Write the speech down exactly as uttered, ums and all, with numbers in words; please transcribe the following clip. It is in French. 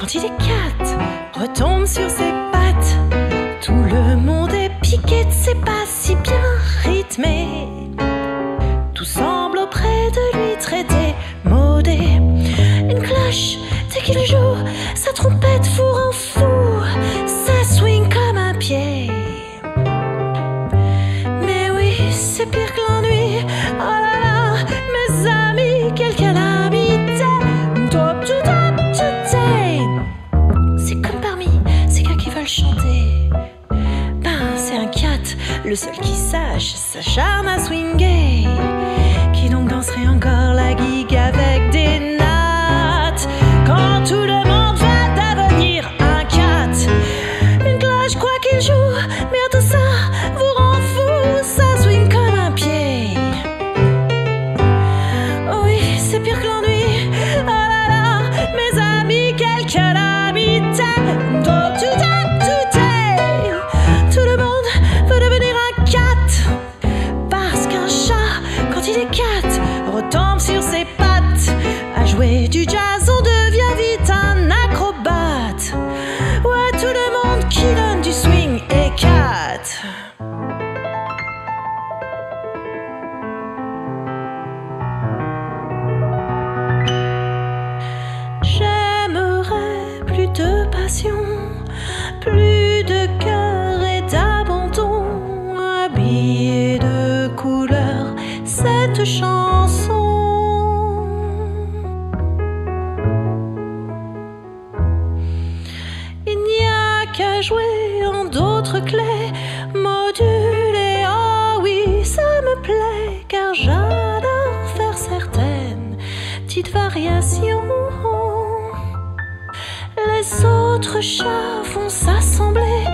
quand il est quatre, retombe sur ses pattes. Tout le monde est piqué de ses pas si bien rythmés. Tout semble auprès de lui traité, modé. Une cloche, dès qu'il joue, sa trompette fourre en fou, ça swing comme un pied. Mais oui, c'est pire que l'ennui. Oh là là, mes amis, quelle calamité. Top to top to day. C'est comme parmi ces gars qui veulent chanter. Ben, c'est un cat, le seul qui sache s'acharne à swinger. Qui donc danserait encore la gigue avec des nattes quand tout le monde va devenir un cat. Une cloche, quoi qu'il joue, mais tout ça vous rend fou, ça swing comme un pied. Oh oui, c'est pire que l'ennui. Oh là là, mes amis, quelle calamité. Top to top to day. Tout le monde veut devenir un cat, parce qu'un chat, quand il est cat, retombe sur ses pattes. À jouer du jazz, on devient vite un acrobate. Ouais, tout le monde qui donne du swing est cat. J'aimerais plus de passion, plus de cœur et d'abandon, habillée de couleurs cette chanson. Il n'y a qu'à jouer en d'autres clés, moduler, oh oui, ça me plaît, car j'adore faire certaines petites variations. Les autres chats vont s'assembler